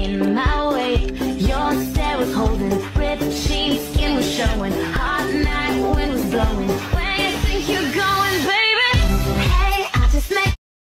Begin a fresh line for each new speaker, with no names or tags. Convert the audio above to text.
in my way. Your stare was holding, ripped sheets, skin was showing. Hot night, wind was blowing.